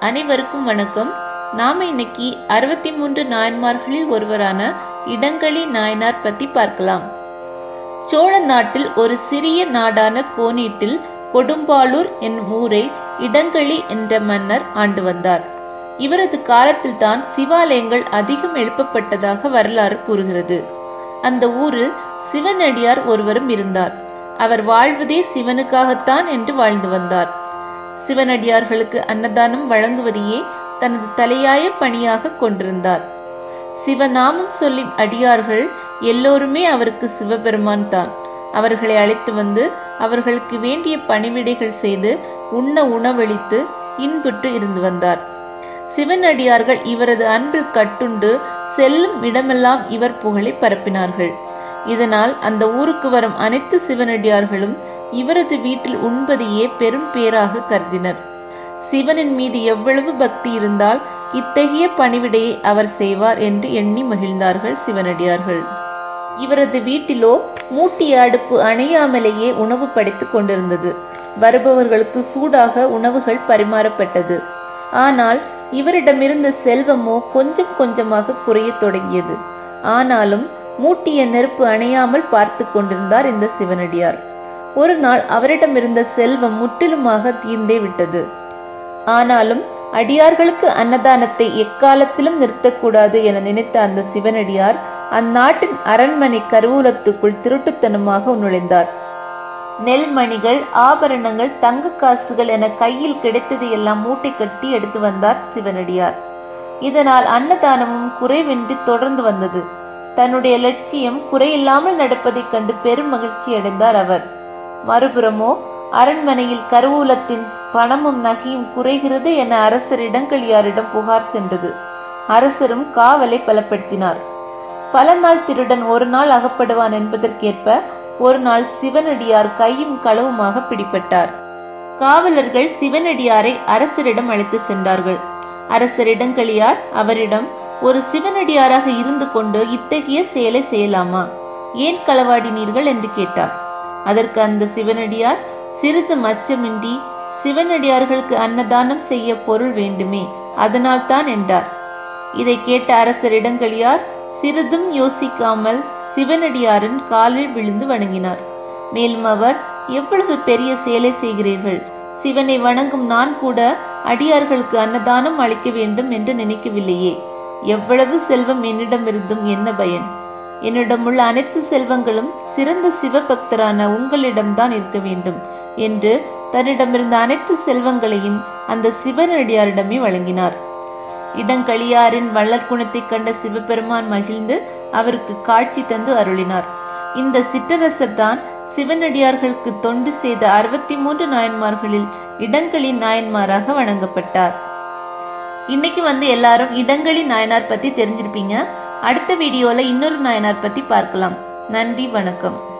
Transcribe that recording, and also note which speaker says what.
Speaker 1: அனைவருக்கும் வணக்கம். நாம இன்னைக்கு 63 நாயன்மார்களில் ஒருவரான இடங்களி நாயனார் பத்தி பார்க்கலாம். சோழ நாட்டில் ஒரு சிறிய நாடான கோனீட்டில் கொடும்பாளூர் என்னும் ஊரை இடங்களி என்ற மன்னர் ஆண்டு வந்தார். இவரது காலத்தில் தான் சிவாலயங்கள் அதிகம் எழுப்பப்பட்டதாக வரலாறு கூறுகிறது. அந்த ஊரில் சிவனடியார் ஒருவரும் இருந்தார். அவர் வாழ்வதே சிவனுக்காகத்தான் என்று வாழ்ந்து வந்தார். சிவனடியார்களுக்கு அன்னதானம் வழங்குவதையே தனது தலையாய பணியாக கொண்டிருந்தார். சிவநாமம் சொல்லி அடியார்கள் எல்லோருமே அவருக்கு சிவபெருமான் தான். அவர்களை அழைத்து வந்து அவர்களுக்கு வேண்டிய பணிவிடைகள் செய்து உண்ண உணவளித்து இன்புற்று இருந்து வந்தார். சிவனடியார்கள் இவரது அன்பில் கட்டுண்டு செல்லும் இடமெல்லாம் இவர் புகழை பரப்பினார்கள். இதனால் அந்த ஊருக்கு வரும் அனைத்து சிவனடியார்களும் இவரது வீட்டில் உண்பதையே பெரும் பேராக கருதினர். சிவனின் மீது எவ்வளவு பக்தி இருந்தால் இத்தகைய பணிவிடையை அவர் செய்வார் என்று எண்ணி மகிழ்ந்தார்கள் சிவனடியார்கள். இவரது வீட்டிலோ மூட்டிய அடுப்பு அணையாமலேயே உணவு படைத்துக் கொண்டிருந்தது. வருபவர்களுக்கு சூடாக உணவுகள் பரிமாறப்பட்டது. ஆனால் இவரிடமிருந்த செல்வமோ கொஞ்சம் கொஞ்சமாக குறையத் தொடங்கியது. ஆனாலும் மூட்டிய நெருப்பு அணையாமல் பார்த்து கொண்டிருந்தார் இந்த சிவனடியார். ஒரு நாள் அவரிடமிருந்த செல்வம் முற்றிலுமாக தீர்ந்தே விட்டது. ஆனாலும் அடியார்களுக்கு அன்னதானத்தை எக்காலத்திலும் நிறுத்தக்கூடாது என நினைத்த அந்த சிவனடியார் அந்நாட்டின் அரண்மனை கருவூலத்துக்குள் திருட்டுத்தனமாக நுழைந்தார். நெல்மணிகள், ஆபரணங்கள், தங்க காசுகள் என கையில் கிடைத்ததையெல்லாம் மூட்டை கட்டி எடுத்து வந்தார் சிவனடியார். இதனால் அன்னதானமும் குறைவின்றி தொடர்ந்து வந்தது. தன்னுடைய லட்சியம் குறையில்லாமல் நடப்பதைக் கண்டு பெரும் மகிழ்ச்சி அடைந்தார் அவர். மறுபுறமோ அரண்மனையில் கருவூலத்தின் பணமும் நகையும் குறைகிறது என அரசர் இடங்களியாரிடம் புகார் சென்றது. அரசரும் காவலை பலப்படுத்தினார். பல நாள் திருடன் ஒரு நாள் அகப்படுவான் என்பதற்கேற்ப ஒரு நாள் சிவனடியார் கையும் களவுமாக பிடிபட்டார். காவலர்கள் சிவனடியாரை அரசரிடம் அழைத்து சென்றார்கள். அரசர் இடங்களியார் அவரிடம், ஒரு சிவனடியாராக இருந்து கொண்டு இத்தகைய செயலை செய்யலாமா? ஏன் களவாடினீர்கள் என்று கேட்டார். அதற்கு அந்த சிவனடியார் சிறிது மச்சமின்றி, சிவனடியார்களுக்கு அன்னதானம் செய்ய பொருள் வேண்டுமே, அதனால் தான் என்றார். இதை கேட்ட அரசர் இடங்களியார் சிறிதும் யோசிக்காமல் சிவனடியாரின் காலில் விழுந்து வணங்கினார். மேலும் அவர், எவ்வளவு பெரிய செயலை செய்கிறீர்கள்! சிவனை வணங்கும் நான் கூட அடியார்களுக்கு அன்னதானம் அளிக்க வேண்டும் என்று நினைக்கவில்லையே. எவ்வளவு செல்வம் என்னிடமிருந்தும் என்ன பயன்? என்னிடமுள்ள அனைத்து செல்வங்களும் சிறந்த சிவபக்தரான உங்களிடம்தான் இருக்க வேண்டும் என்று தன்னிடமிருந்த அனைத்து செல்வங்களையும் அந்த சிவனடியாரிடமே வழங்கினார். இடங்களியாரின் வள்ளல் குணத்தை கண்ட சிவபெருமான் மகிழ்ந்து அவருக்கு காட்சி தந்து அருளினார். இந்த சிற்றரசர் தான் சிவனடியார்களுக்கு தொண்டு செய்த 63 நாயன்மார்களில் இடங்களி நாயன்மாராக வணங்கப்பட்டார். இன்னைக்கு எல்லாரும் இடங்களி நாயனார் பத்தி தெரிஞ்சிருப்பீங்க. அடுத்த வீடியோல இன்னொரு நாயனார் பத்தி பார்க்கலாம். நன்றி, வணக்கம்.